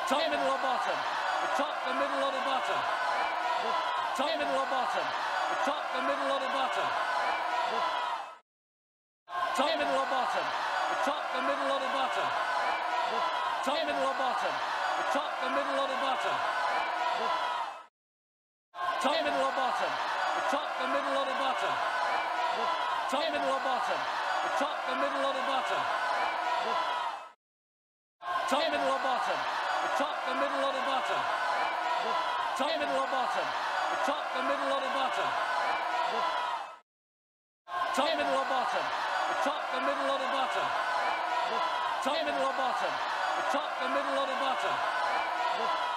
top, middle or bottom, the top, the middle or the bottom, the top, middle or bottom, the top, the middle or the bottom, the top, middle or bottom, the top, the middle or the bottom, the top, middle or bottom, the top, the middle or the bottom, the top, middle or bottom, the top, the middle or the bottom, the top, middle or bottom, the top, the middle or the bottom, the top, middle or bottom, the top, the middle or the bottom, the top, middle or bottom, the top, the middle or the bottom, the top, middle or bottom, the top, the middle or the bottom, the top, middle or bottom, the top, the middle or the bottom, the